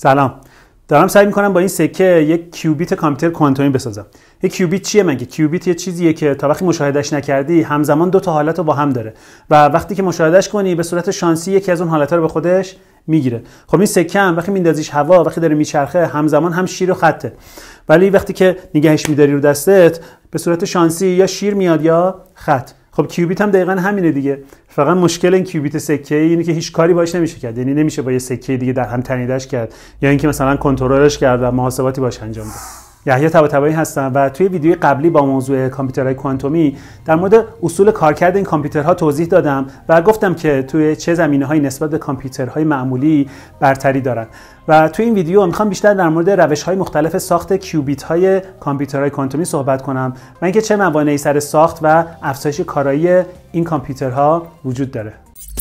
سلام. دارم سعی می‌کنم با این سکه یک کیوبیت کامپیوتر کوانتومی بسازم. یک کیوبیت چیه مگه؟ کیوبیت یه چیزیه که تا وقتی مشاهدهش نکردی همزمان دو تا حالت رو با هم داره و وقتی که مشاهدهش کنی به صورت شانسی یکی از اون حالت‌ها رو به خودش میگیره. خب این سکه هم وقتی میندازیش هوا، وقتی داره میچرخه، همزمان هم شیر و خطه. ولی وقتی که نگهش می‌داری رو دستت به صورت شانسی یا شیر میاد یا خط. خب کیوبیت هم دقیقاً همینه دیگه. فقط مشکل این کیوبیت سکه‌ای اینه که هیچ کاری باهاش نمیشه کرد. یعنی نمیشه با یه سکه دیگه در هم تنیدش کرد یا اینکه مثلا کنترلش کرد و محاسباتی باهاش انجام داد. یحیی طباطبایی هستم و توی ویدیوی قبلی با موضوع کامپیوترهای کوانتومی در مورد اصول کارکرد این کامپیوترها توضیح دادم و گفتم که توی چه زمینه‌هایی نسبت به کامپیوترهای معمولی برتری دارن. و توی این ویدیو میخوام بیشتر در مورد روش‌های مختلف ساخت کیوبیت‌های کامپیوترهای کوانتومی صحبت کنم و اینکه چه موانعی سر ساخت و افزایش کارایی این کامپیوترها وجود داره.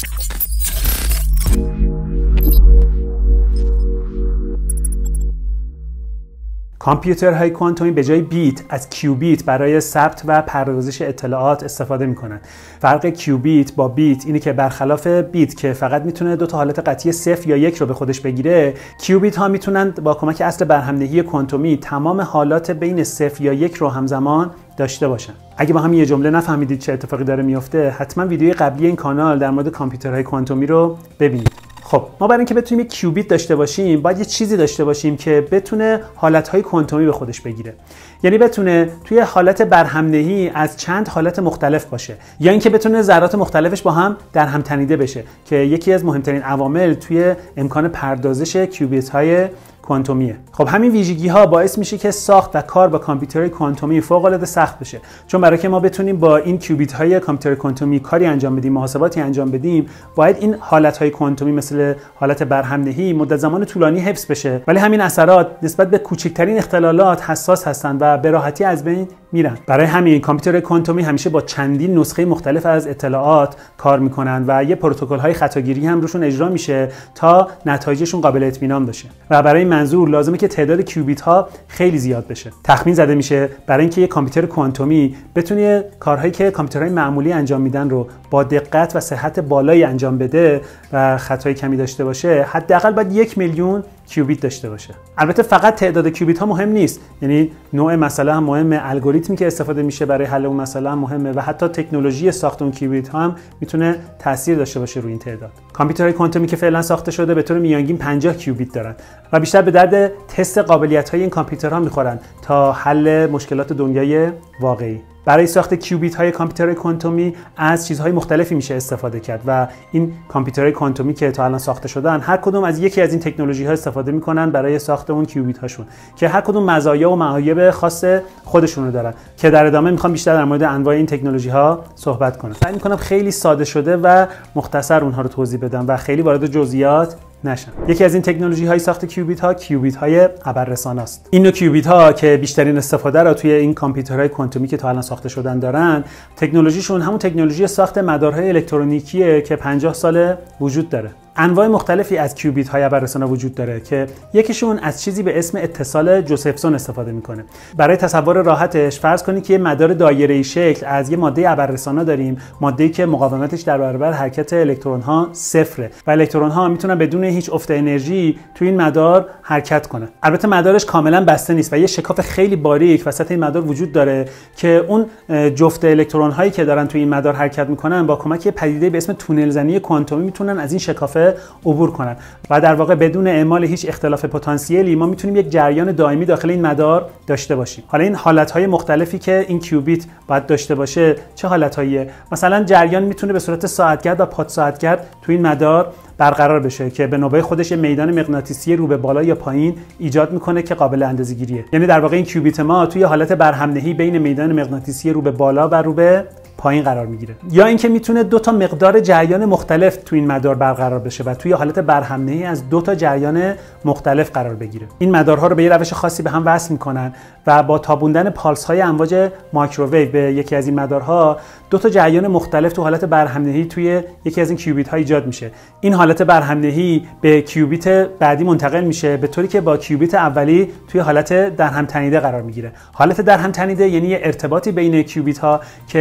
کامپیوترهای کوانتومی به جای بیت از کیوبیت برای ثبت و پردازش اطلاعات استفاده میکنن. فرق کیوبیت با بیت اینه که برخلاف بیت که فقط میتونه دو تا حالت قطعی 0 یا 1 رو به خودش بگیره، کیوبیت ها میتونن با کمک اصل برهمنهی کوانتومی تمام حالات بین 0 یا 1 رو همزمان داشته باشن. اگه با هم یه جمله نفهمیدید چه اتفاقی داره میفته، حتما ویدیوی قبلی این کانال در مورد کامپیوترهای کوانتومی رو ببینید. خب ما برای اینکه بتونیم یک کیوبیت داشته باشیم باید یه چیزی داشته باشیم که بتونه حالتهای کوانتومی به خودش بگیره. یعنی بتونه توی حالت برهمنهی از چند حالت مختلف باشه یا اینکه بتونه ذرات مختلفش با هم در هم تنیده بشه که یکی از مهمترین عوامل توی امکان پردازش کیوبیت‌های کوانتومیه. خب همین ویژگی ها باعث میشه که ساخت و کار با کامپیوترهای کوانتومی فوق العاده سخت بشه. چون برای که ما بتونیم با این کیوبیت های کامپیوتر کوانتومی کاری انجام بدیم، محاسباتی انجام بدیم، باید این حالت های کوانتومی مثل حالت برهمنهی مدت زمان طولانی حفظ بشه. ولی همین اثرات نسبت به کوچکترین اختلالات حساس هستن و به راحتی از بین میرن. برای همین کامپیوتر کوانتومی همیشه با چندین نسخه مختلف از اطلاعات کار میکنن و یه پروتکل های خطاگیری هم روشون اجرا میشه تا نتایجشون قابل اطمینان باشه. و برای منظور لازمه که تعداد کیوبیت ها خیلی زیاد بشه. تخمین زده میشه برای اینکه یک کامپیوتر کوانتومی بتونه کارهایی که کامپیوترهای معمولی انجام میدن رو با دقت و صحت بالایی انجام بده و خطای کمی داشته باشه، حداقل باید 1 میلیون کیوبیت داشته باشه. البته فقط تعداد کیوبیت ها مهم نیست، یعنی نوع مسئله هم مهمه، الگوریتمی که استفاده میشه برای حل اون مسئله هم مهمه و حتی تکنولوژی ساخت اون کیوبیت ها هم میتونه تاثیر داشته باشه روی این تعداد. کامپیوترهای کوانتومی که فعلا ساخته شده به طور میانگین 50 کیوبیت دارن و بیشتر به درد تست قابلیت‌های این کامپیوترها میخورن تا حل مشکلات دنیای واقعی. برای ساخت کیوبیت های کامپیوترهای کوانتومی از چیزهای مختلفی میشه استفاده کرد و این کامپیوترهای کوانتومی که تا الان ساخته شدن هر کدوم از یکی از این تکنولوژی ها استفاده میکنن برای ساخت اون کیوبیت هاشون که هر کدوم مزایا و معایب خاص خودشون رو دارن که در ادامه میخوام بیشتر در مورد انواع این تکنولوژی ها صحبت کنم. سعی میکنم خیلی ساده شده و مختصر اونها رو توضیح بدم و خیلی وارد جزئیات نشم. یکی از این تکنولوژی های ساخت کیوبیت ها کیوبیت های ابررسانا است. این نوع کیوبیت ها که بیشترین استفاده را توی این کامپیوترهای کوانتومی که تا الان ساخته شدن دارن، تکنولوژیشون همون تکنولوژی ساخت مدارهای الکترونیکیه که 50 ساله وجود داره. انواع مختلفی از کیوبیت های ابررسانا وجود داره که یکیشون از چیزی به اسم اتصال جوزفسون استفاده میکنه. برای تصور راحتش فرض کنید که یه مدار دایره‌ای شکل از یه ماده ابررسانا داریم، ماده‌ای که مقاومتش در برابر حرکت الکترون ها صفره و الکترون ها میتونن بدون هیچ افت انرژی تو این مدار حرکت کنن. البته مدارش کاملا بسته نیست و یه شکاف خیلی باریک وسط این مدار وجود داره که اون جفت الکترون هایی که دارن تو این مدار حرکت میکنن با کمک پدیده به اسم تونل زنی کوانتومی میتونن از این شکاف عبور کنن و در واقع بدون اعمال هیچ اختلاف پتانسیلی ما میتونیم یک جریان دائمی داخل این مدار داشته باشیم. حالا این حالت‌های مختلفی که این کیوبیت باید داشته باشه چه حالت‌هاییه؟ مثلا جریان میتونه به صورت ساعتگرد و پاد ساعتگرد تو این مدار برقرار بشه که به نوبه خودش میدان مغناطیسی رو به بالا یا پایین ایجاد میکنه که قابل اندازه‌گیریه. یعنی در واقع این کیوبیت ما توی حالت برهمنهی بین میدان مغناطیسی رو به بالا و رو به پایین قرار میگیره. یا اینکه میتونه دو تا مقدار جریان مختلف تو این مدار برقرار بشه و توی حالت برهمنهی از دو تا جریان مختلف قرار بگیره. این مدارها رو به یه روش خاصی به هم وصل میکنن و با تابوندن پالس های امواج مایکروویو به یکی از این مدارها دو تا جریان مختلف تو حالت برهمنهی توی یکی از این کیوبیت ها ایجاد میشه. این حالت برهمنهی به کیوبیت بعدی منتقل میشه به طوری که با کیوبیت اولی توی حالت در هم تنیده قرار میگیره. حالت در هم تنیده یعنی ارتباطی بین کیوبیت ها که مشخص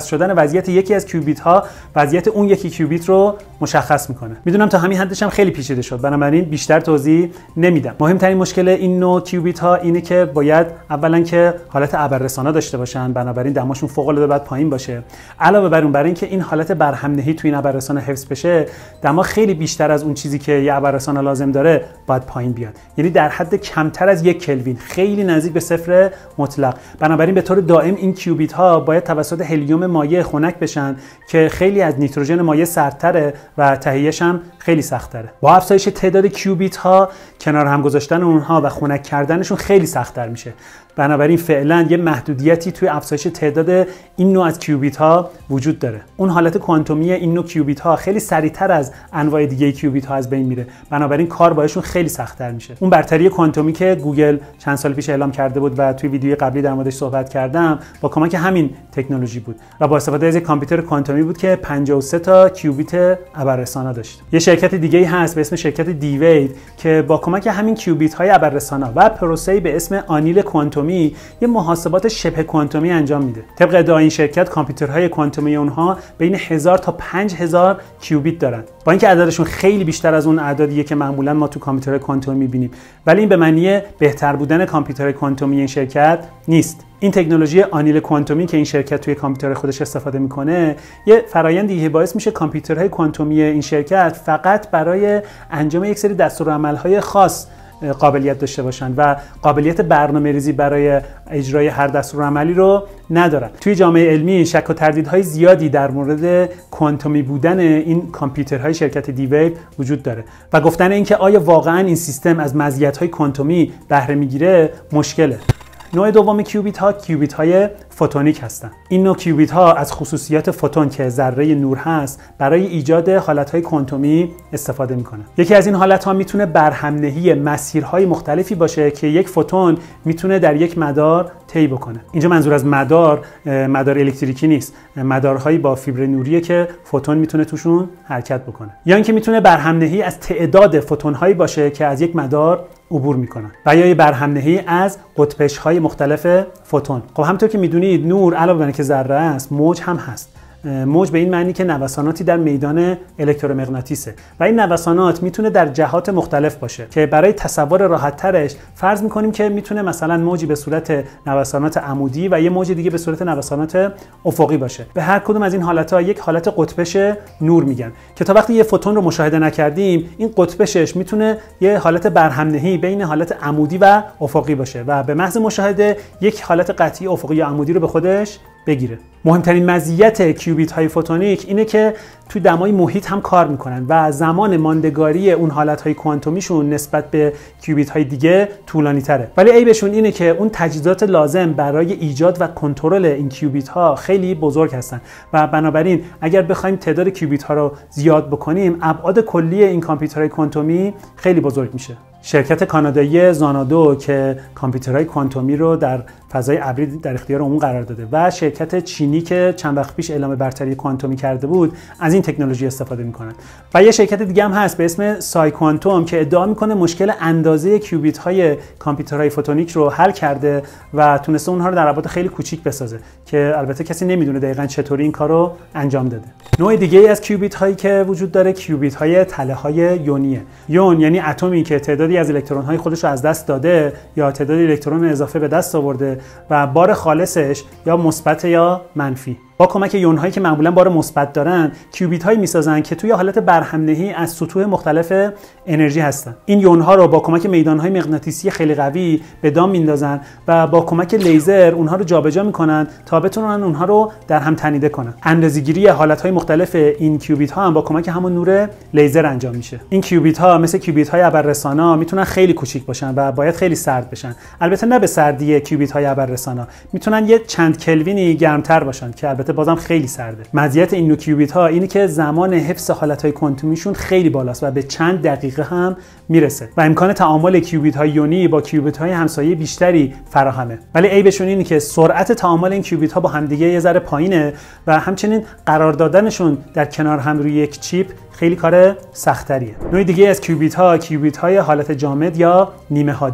مشخص شدن وضعیت یکی از کیوبیت ها وضعیت اون یکی کیوبیت رو مشخص میکنه. میدونم تا همین حدش هم خیلی پیچیده شد، بنابراین بیشتر توضیح نمیدم. مهمترین مشکل این نوع کیوبیت ها اینه که باید اولا که حالت ابررسانا داشته باشن، بنابراین دماشون فوق العاده باید پایین باشه. علاوه بر اون، برای اینکه این حالت برهمنهی توی این ابررسانا حفظ بشه، دما خیلی بیشتر از اون چیزی که یه ابررسانا لازم داره باید پایین بیاد، یعنی در حد کمتر از 1 کلوین، خیلی نزدیک به صفر مطلق. بنابراین به طور دائم این کیوبیت ها باید توسط هلیوم مایع خنک بشن که خیلی از نیتروژن مایع سردتره و تهیه‌اش هم خیلی سخت‌تره. با افزایش تعداد کیوبیت ها، کنار هم گذاشتن اونها و خنک کردنشون خیلی سخت‌تر میشه. بنابراین فعلا یه محدودیتی توی افزایش تعداد این نوع از کیوبیت ها وجود داره. اون حالت کوانتومی این نوع کیوبیت ها خیلی سریعتر از انواع دیگه کیوبیت ها از بین میره، بنابراین کار باهاشون خیلی سخت‌تر میشه. اون برتری کوانتومی که گوگل چند سال پیش اعلام کرده بود و توی ویدیوی قبلی در موردش صحبت کردم، با کمک همین تکنولوژی بود و با استفاده از یک کامپیوتر کوانتومی بود که 53 تا کیوبیت ابررسانا داشت. یه شرکت دیگه‌ای هست به اسم شرکت دیوید که با کمک همین کیوبیت های ابررسانا و پروسه‌ای به اسم آنیل کوانتومی یه محاسبات شبه کوانتومی انجام میده. طبق ادعای این شرکت، کامپیوترهای کوانتومی اونها بین 1000 تا 5000 کیوبیت دارن، با اینکه عددشون خیلی بیشتر از اون اعدادیه که معمولا ما تو کامپیوترهای کوانتومی میبینیم، ولی این به معنی بهتر بودن کامپیوترهای کوانتومی این شرکت نیست. این تکنولوژی آنیل کوانتومی که این شرکت توی کامپیوتر خودش استفاده میکنه، یه فرآیندی باعث میشه کامپیوترهای کوانتومی این شرکت فقط برای انجام یک سری دستورالعمل‌های خاص قابلیت داشته باشن و قابلیت برنامه‌ریزی برای اجرای هر دستورالعملی رو ندارن. توی جامعه علمی شک و تردیدهای زیادی در مورد کوانتومی بودن این کامپیوترهای شرکت دیوید وجود داره و گفتن اینکه آیا واقعا این سیستم از مزیت‌های کوانتومی بهره میگیره مشکله. نوع دوم کیوبیت ها کیوبیت های فوتونیک هستند. این نوع کیوبیت ها از خصوصیات فوتون که ذره نور هست برای ایجاد حالت های کوانتومی استفاده میکنه. یکی از این حالت ها میتونه برهمنهی مسیرهای مختلفی باشه که یک فوتون میتونه در یک مدار طی بکنه. اینجا منظور از مدار الکتریکی نیست، مدارهایی با فیبر نوریه که فوتون میتونه توشون حرکت بکنه. یا اینکه میتونه برهمنهی از تعداد فوتون هایی باشه که از یک مدار عبور میکنن و یا برهمنهی از قطبش‌های مختلف فوتون. خب همونطور که میدونید نور علاوه بر اینکه ذره است، موج هم هست. موج به این معنی که نوساناتی در میدان الکترومغناطیسه و این نوسانات میتونه در جهات مختلف باشه که برای تصور راحت ترش فرض میکنیم که میتونه مثلا موجی به صورت نوسانات عمودی و یه موج دیگه به صورت نوسانات افقی باشه. به هر کدوم از این حالت‌ها یک حالت قطبش نور میگن که تا وقتی یه فوتون رو مشاهده نکردیم، این قطبشش میتونه یه حالت برهمنهی بین حالت عمودی و افقی باشه و به محض مشاهده یک حالت قطعی افقی یا عمودی رو به خودش بگیره. مهمترین مزیت کیوبیت های فوتونیک اینه که توی دمای محیط هم کار میکنن و زمان ماندگاری اون حالت های کوانتومیشون نسبت به کیوبیت های دیگه طولانی تره، ولی عیبشون اینه که اون تجهیزات لازم برای ایجاد و کنترل این کیوبیت ها خیلی بزرگ هستن و بنابراین اگر بخوایم تعداد کیوبیت ها رو زیاد بکنیم، ابعاد کلی این کامپیوترهای کوانتومی خیلی بزرگ میشه. شرکت کانادایی زانادو که کامپیوترهای کوانتومی رو در فضای ابری در اختیار عموم قرار داده و شرکت چینی که چند وقت پیش اعلام برتری کوانتومی کرده بود، از این تکنولوژی استفاده میکنن. و یه شرکت دیگه هم هست به اسم سای کوانتوم که ادعا میکنه مشکل اندازه کیوبیت های کامپیوترهای فوتونیک رو حل کرده و تونسته اونها رو در ابعاد خیلی کوچیک بسازه که البته کسی نمیدونه دقیقاً چطوری این کارو انجام داده. نوع دیگه ای از کیوبیت هایی که وجود داره کیوبیت های تله های یونیه. یون یعنی اتمی که تعدادی از الکترون های خودش رو از دست داده یا تعدادی الکترون اضافه به دست آورده و بار خالصش یا مثبت یا منفی. با کمک یون هایی که معمولا بار مثبت دارن، کیوبیت هایی میسازن که توی حالت برهمنهی از سطوح مختلف انرژی هستن. این یون ها رو با کمک میدان های مغناطیسی خیلی قوی به دام میندازن و با کمک لیزر اونها رو جابجا میکنن تا بتونن اونها رو در هم تنیده کنن. اندازه‌گیری حالت های مختلف این کیوبیت ها هم با کمک همون نور لیزر انجام میشه. این کیوبیت ها مثل کیوبیت های ابررسانا میتونن خیلی کوچیک باشن و باید خیلی سرد بشن. البته نه به سردی کیوبیت های ابررسانا، میتونن یه چند کلوینی گرمتر باشن که البته بازم خیلی سرده. مزیت این نوع کیوبیت ها اینه که زمان حفظ حالت های کوانتومیشون خیلی بالاست و به چند دقیقه هم میرسه و امکان تعامل کیوبیت های یونی با کیوبیت های همسایه بیشتری فراهمه. ولی عیبشون اینه که سرعت تعامل این کیوبیت ها با همدیگه یه ذره پایینه و همچنین قرار دادنشون در کنار هم روی یک چیپ خیلی کار سخت‌تریه. نوع دیگه از کیوبیت های حالت جامد یا نیمه هادیه.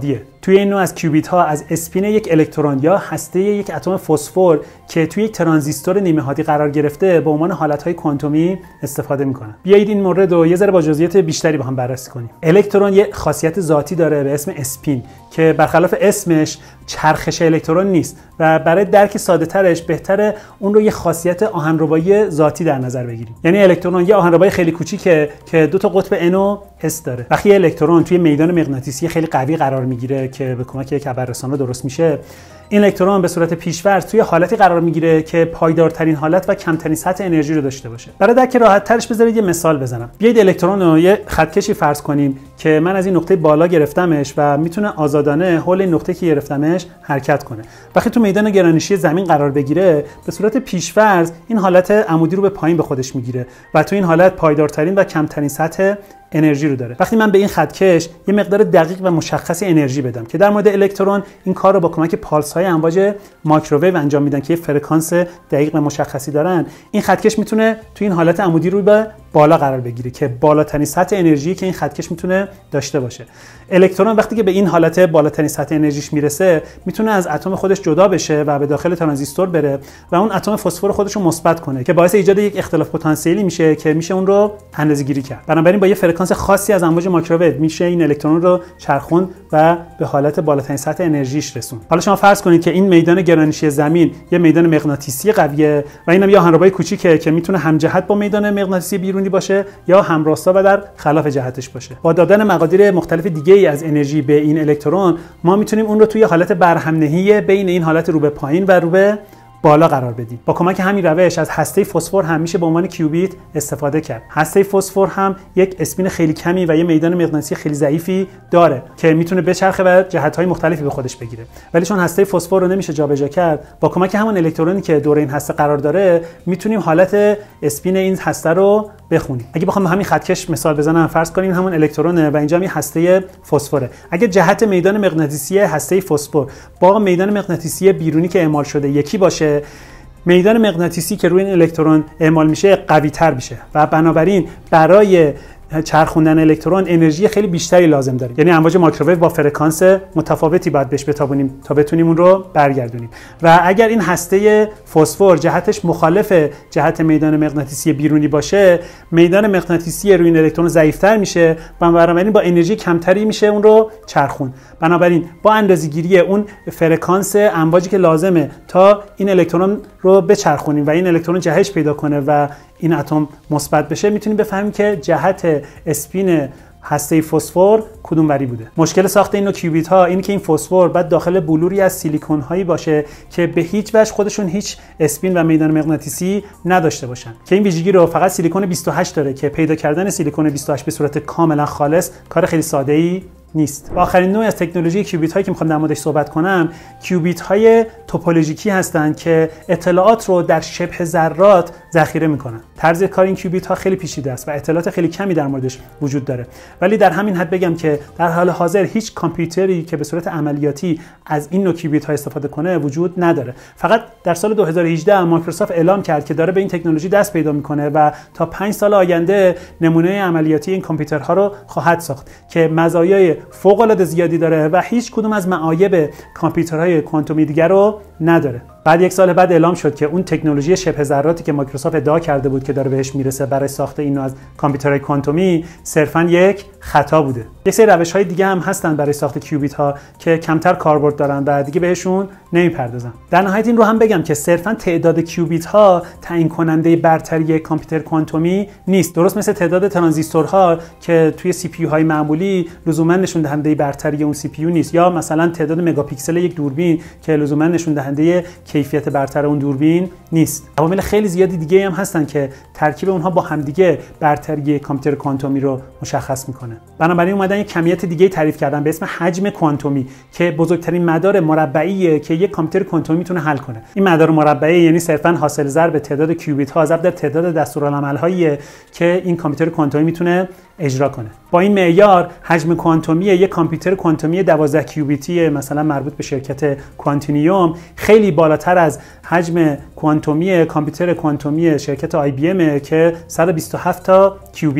توی این نوع از کیوبیت ها از اسپین یک الکترون یا هسته یک اتم فسفر که توی یک ترانزیستور نیمه هادی قرار گرفته به عنوان حالتهای کوانتومی استفاده میکنن. بیایید این مورد رو یه ذره با جزئیات بیشتری با هم بررسی کنیم. الکترون یه خاصیت ذاتی داره به اسم اسپین که برخلاف اسمش چرخش الکترون نیست و برای درک ساده ترش بهتره اون رو یه خاصیت آهنربایی ذاتی در نظر بگیریم. یعنی الکترون یه آهنربایی خیلی کوچیکه که دو تا قطب N و S داره. وقتی الکترون توی میدان مغناطیسی خیلی قوی قرار میگیره که به کمک یک خبررسانه درست میشه، این الکترون به صورت پیش‌فرض توی حالتی قرار میگیره که پایدارترین حالت و کمترین سطح انرژی رو داشته باشه. برای درک راحت ترش بذارید یه مثال بزنم. بیایید الکترون رو یه خطکشی فرض کنیم که من از این نقطه بالا گرفتمش و میتونه آزادانه حول این نقطه که گرفتمش حرکت کنه. وقتی تو میدان گرانشی زمین قرار بگیره، به صورت پیش‌فرض این حالت عمودی رو به پایین به خودش میگیره و تو این حالت پایدارترین و کمترین سطح انرژی رو داره. وقتی من به این خطکش یه مقدار دقیق و مشخصی انرژی بدم که در مورد الکترون این کار رو با کمک پالس های امواج مایکروویو انجام میدن که یه فرکانس دقیق و مشخصی دارن، این خطکش میتونه تو این حالت عمودی رو به بالا قرار بگیره که بالاترین سطح انرژی که این خطکش میتونه داشته باشه. الکترون وقتی که به این حالت بالاترین سطح انرژیش میرسه، میتونه از اتم خودش جدا بشه و به داخل ترانزیستور بره و اون اتم فسفر خودش رو مثبت کنه که باعث ایجاد یک اختلاف پتانسیلی میشه که میشه اون رو اندازه‌گیری کرد. بنابراین با یه فرکانس خاصی از امواج مایکروویو میشه این الکترون رو چرخوند و به حالت بالاترین سطح انرژیش رسوند. حالا شما فرض کنید که این میدان گرانشی زمین یه میدان مغناطیسی قویه و اینم یه آهنربای کوچیکه که میتونه همجهت با میدان مغناطیسی بیرونی باشه یا همراستا و در خلاف جهتش باشه. با دادن مقادیر مختلف دیگه‌ای از انرژی به این الکترون، ما میتونیم اون رو توی حالت برهم‌نهی بین این حالت رو به پایین و رو به بالا قرار بدیم. با کمک همین روش از هسته فسفر هم میشه به عنوان کیوبیت استفاده کرد. هسته فسفر هم یک اسپین خیلی کمی و یه میدان مغناطیسی خیلی ضعیفی داره که میتونه بچرخه و جهت‌های مختلفی به خودش بگیره. ولی چون هسته فسفر رو نمیشه جابجا کرد، با کمک همون الکترونی که دور این هسته قرار داره، میتونیم حالت اسپین این هسته رو بخونیم. اگه بخوام همین خطکش مثال بزنم، فرض کنیم همون الکترونه و اینجا یه هسته فسفره. اگه جهت میدان مغناطیسی هسته فسفر با میدان مغناطیسی بیرونی که اعمال شده یکی باشه، میدان مغناطیسی که روی این الکترون اعمال میشه قوی تر میشه و بنابراین برای چرخوندن الکترون انرژی خیلی بیشتری لازم داریم. یعنی امواج مایکروویو با فرکانس متفاوتی باید بهش بتابونیم تا بتونیم اون رو برگردونیم. و اگر این هسته فسفر جهتش مخالف جهت میدان مغناطیسی بیرونی باشه، میدان مغناطیسی روی این الکترون ضعیف‌تر میشه و بنابراین با انرژی کمتری میشه اون رو چرخون. بنابراین با اندازه‌گیری اون فرکانس امواجی که لازمه تا این الکترون رو بچرخونیم و این الکترون جهش پیدا کنه و این اتم مثبت بشه، میتونیم بفهمیم که جهت اسپین هسته فسفر کدوم وری بوده. مشکل ساخت این نوع کیوبیت ها اینه که این فسفر باید داخل بلوری از سیلیکون هایی باشه که به هیچ وجه خودشون هیچ اسپین و میدان مغناطیسی نداشته باشن، که این ویژگی رو فقط سیلیکون 28 داره که پیدا کردن سیلیکون 28 به صورت کاملا خالص کار خیلی ساده‌ای نیست. و آخرین نوع از تکنولوژی کیوبیت هایی که میخوام در موردش صحبت کنم، کیوبیت های توپولوژیکی هستند که اطلاعات رو در شبه ذرات ذخیره میکنن. طرز کار این کیوبیت ها خیلی پیچیده است و اطلاعات خیلی کمی در موردش وجود داره، ولی در همین حد بگم که در حال حاضر هیچ کامپیوتری که به صورت عملیاتی از این نوع کیوبیت ها استفاده کنه وجود نداره. فقط در سال 2018 مایکروسافت اعلام کرد که داره به این تکنولوژی دست پیدا میکنه و تا 5 سال آینده نمونه عملیاتی این کامپیوترها رو خواهد ساخت که مزایای فوق‌العاده زیادی داره و هیچ کدوم از معایب کامپیوترهای کوانتومی دیگر رو نداره. بعد یک سال بعد اعلام شد که اون تکنولوژی شبه ذراتی که مایکروسافت ادعا کرده بود که داره بهش میرسه برای ساخت این نوع از کامپیوترهای کوانتومی صرفاً یک خطا بوده. یک سری روش‌های دیگه هم هستن برای ساخت کیوبیت ها که کمتر کاربرد دارن و دیگه بهشون نمیپردازم. در نهایت این رو هم بگم که صرفاً تعداد کیوبیت ها تعیین کننده برتری کامپیوتر کوانتومی نیست. درست مثل تعداد ترانزیستورها که توی سی پی یو های معمولی لزوما نشون دهنده برتری اون سی پی یو نیست، یا مثلا تعداد مگاپیکسل یک دوربین که لزوما نشون دهنده کیفیت برتر اون دوربین نیست. عوامل خیلی زیادی دیگه هم هستن که ترکیب اونها با همدیگه برتری کامپیوتر کوانتومی رو مشخص میکنه. بنابراین اومدن یک کمیت دیگه تعریف کردن به اسم حجم کوانتومی که بزرگترین مدار مربعیه که یک کامپیوتر کوانتومی میتونه حل کنه. این مدار مربعی یعنی صرفاً حاصل ضرب تعداد کیوبیت ها ضرب در تعداد دستورالعمل‌هایی که این کامپیوتر کوانتومی میتونه اجرا کنه. با این معیار حجم کوانتومی یک کامپیوتر کوانتومی 12 کیوبیتی مثلا مربوط به شرکت کوانتینیوم خیلی بالاتر از حجم کوانتومی کامپیوتر کوانتومی شرکت IBM که 127 تا کیوبیت داره.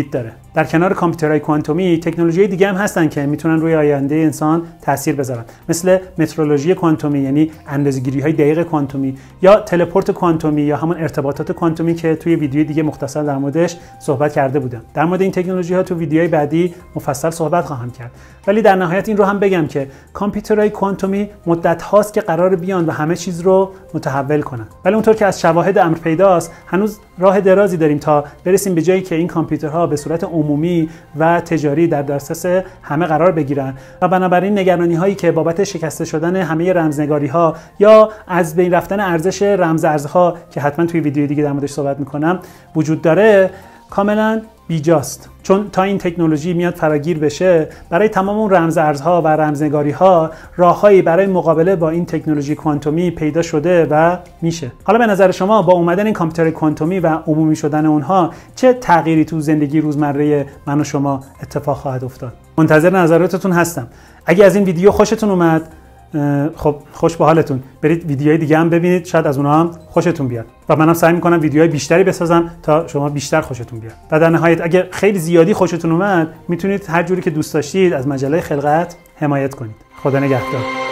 در کنار کامپیوترهای کوانتومی تکنولوژی دیگه هم هستن که میتونن روی آینده انسان تاثیر بذارن، مثل مترولوژی کوانتومی یعنی اندازه‌گیری‌های دقیق کوانتومی، یا تلپورت کوانتومی یا همون ارتباطات کوانتومی که توی ویدیوی دیگه مختصر در موردش صحبت کرده بودم. در مورد این تکنولوژی‌ها تو ویدیوهای بعدی مفصل صحبت خواهم کرد. ولی در نهایت این رو هم بگم که کامپیوترهای کوانتومی مدت هاست که قرار بیان و همه چیز رو متحول کنن. ولی اونطور که از شواهد امر پیداست هنوز راه درازی داریم تا برسیم به جایی که این کامپیوترها به صورت عمومی و تجاری در دسترس همه قرار بگیرن و بنابراین نگرانی‌هایی که بابت شکسته شدن همه رمزنگاری‌ها یا از بین رفتن ارزش رمزارزها که حتما توی ویدیو دیگه در موردش صحبت می‌کنم وجود داره کاملا بیجاست. چون تا این تکنولوژی میاد فراگیر بشه برای تمام اون رمزارزها و رمزنگاری‌ها راههایی برای مقابله با این تکنولوژی کوانتومی پیدا شده و میشه. حالا به نظر شما با اومدن این کامپیوتر کوانتومی و عمومی شدن اونها چه تغییری تو زندگی روزمره من و شما اتفاق خواهد افتاد؟ منتظر نظراتتون هستم. اگه از این ویدیو خوشتون اومد خب خوش به حالتون، برید ویدیوهای دیگه هم ببینید، شاید از اونها هم خوشتون بیاد و منم سعی میکنم ویدیوهای بیشتری بسازم تا شما بیشتر خوشتون بیاد. و در نهایت اگه خیلی زیادی خوشتون اومد میتونید هر جوری که دوست داشتید از مجله خلقت حمایت کنید. خدا نگهدار.